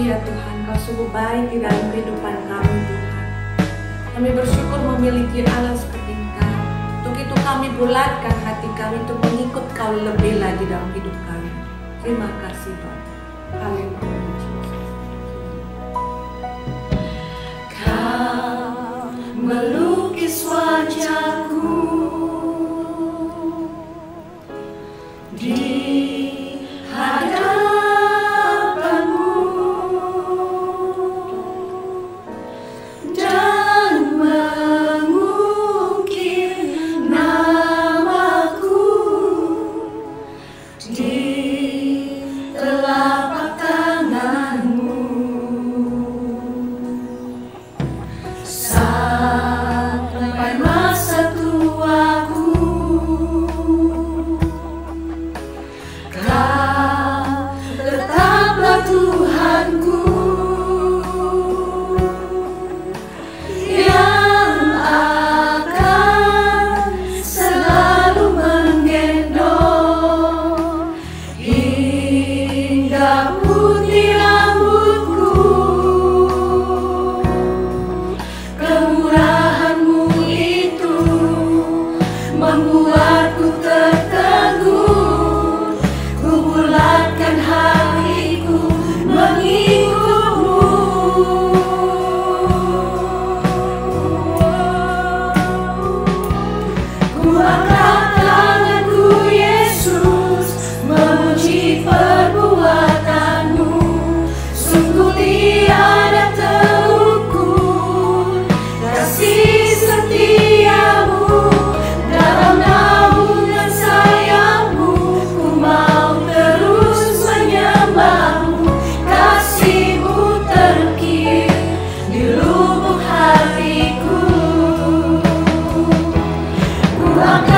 kasih ya Tuhan, Kau sungguh baik di dalam kehidupan kami Tuhan. Kami bersyukur memiliki Allah seperti Engkau. Untuk itu kami bulatkan hati kami untuk mengikut Kau lebih lagi dalam hidup kami. Terima kasih Tuhan. Haleluya. Kau melukis wajahku di hadapanmu dan mengukir namaku di telapak tanganmu. Sampai masa tuaku, Kau tetaplah Tuhanku yang akan selalu menggendong hingga putih rambutku. Kemurahan-Mu itu membuatku tertegun, ku bulatkan hatiku mengikut-Mu. Ku angkat tanganku Yesus, memuji perbuatan-Mu. Sungguh tiada terukur kasih setia-Mu, dalam naungan sayang-Mu ku mau terus menyembah-Mu. Kasih-Mu terukir di lubuk hatiku. Ku akan